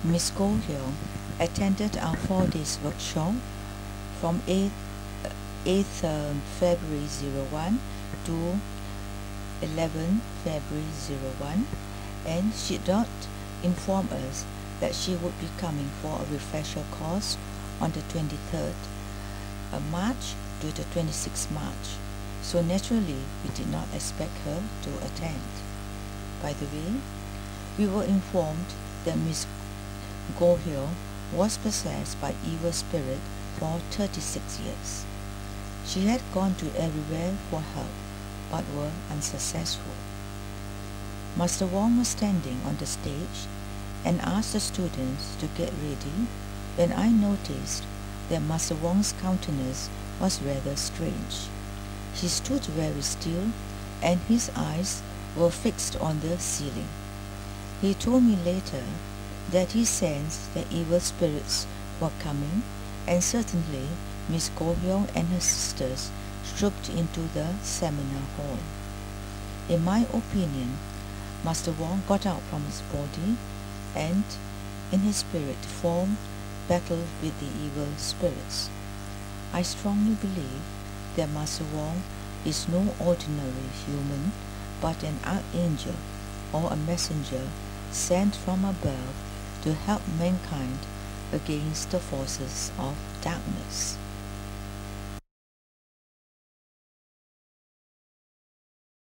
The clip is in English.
Miss Goh Hyun attended our 4 days workshop from 8th February 01 to 11th February 01, and she did not inform us that she would be coming for a refresher course on the 23rd March to the 26th March. So naturally, we did not expect her to attend. By the way, we were informed that Miss Goh Hyun was possessed by evil spirit for 36 years. She had gone to everywhere for help, but were unsuccessful. Master Wong was standing on the stage and asked the students to get ready when I noticed that Master Wong's countenance was rather strange. He stood very still and his eyes were fixed on the ceiling. He told me later that he sensed that evil spirits were coming, and certainly Miss Goh Hyun and her sisters trooped into the seminar hall. In my opinion, Master Wong got out from his body and, in his spirit form, battled with the evil spirits. I strongly believe that Master Wong is no ordinary human, but an archangel or a messenger sent from above to help mankind against the forces of darkness.